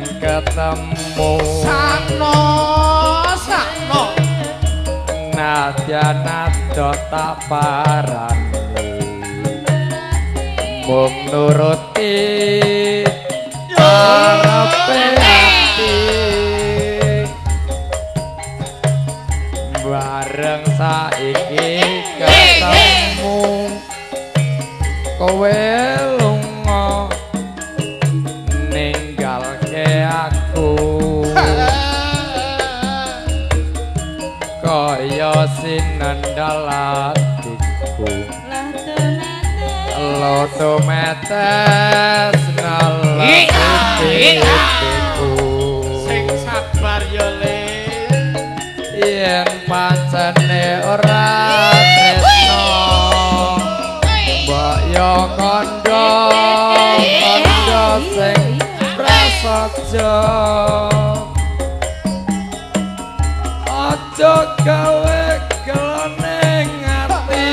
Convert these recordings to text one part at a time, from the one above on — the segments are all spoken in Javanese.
ketemu sakno nadyan ado tak parani mung nuruti karepe ati bareng saiki ketemu kowe lunga ninggalke aku kaya sinendal atiku loto metes nalatiku sing sabar yo le yen pancene ora tresno mbok yo kandha sing prasaja aja gawe geloneng ati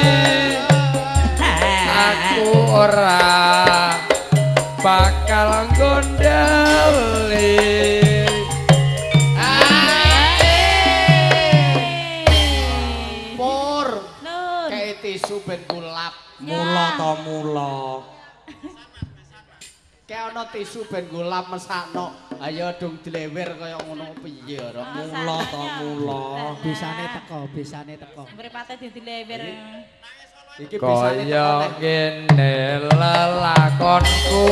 aku ora bakal gondali pur kayak tisu ben kulap mula to mula kayak ana tisu ben kulap mesakno ayo dong dilewer kaya ngono piye ora mula to mula bisane teko mripate dilewer iki bisane kaya ngene lelakonku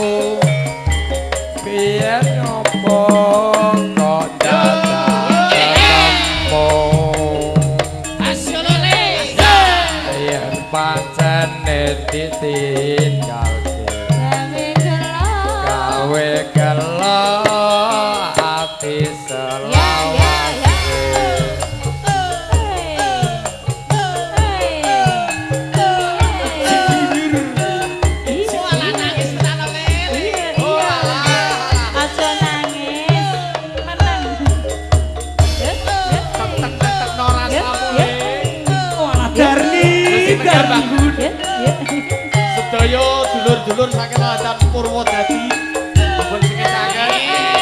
biyen ngopo kok dadak ketemu asyolole yen pancene ditinggalke gawe gelo ati selawase sedaya dulur-dulur saking Latan Purwodadi pun sing kecaken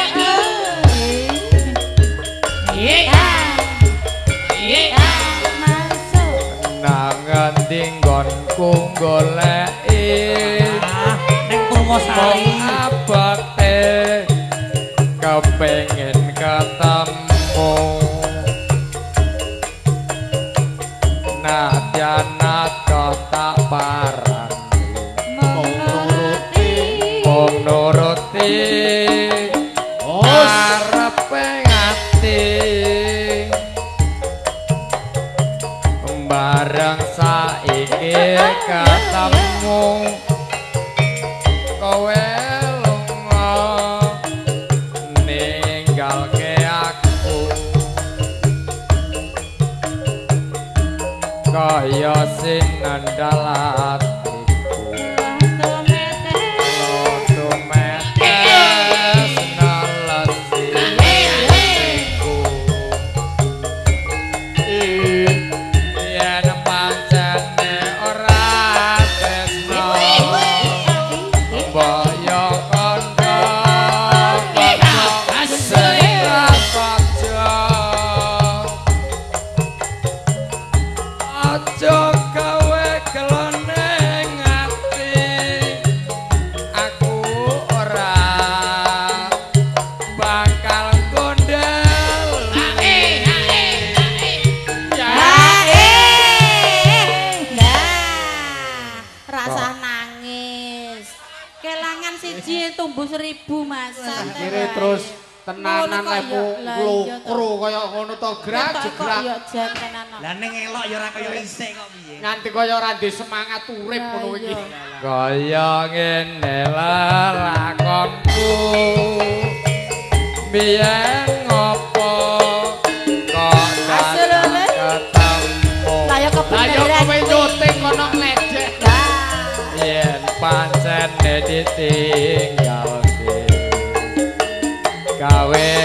nang ngendi nggonku goleki ning Purwosari abate kepengin ketemu nadyan ado tak parani mung nuruti karepe ati bareng saiki ketemu kowe lunga ninggalke aku kaya sinendal atiku loto metes nalatiku yen pancene ora tresno mbok yo kandha sing prasaja aja gawe geloneng ati aku ora bakal gondel rasah nangis kelangan siji tumbuh 1000 Mas kire terus tenanan lepo klukru kaya ngono to grak-jegrak yo jantenan lah ning elok ya ora kaya isik kok piye nganti kaya ora ndek semangat urip ngono iki kaya ngene lelakonku biyen ngopo kok dadak ketemu kaya ayo kowe nyuting kono ngledek yen pancene ditinggalke gawe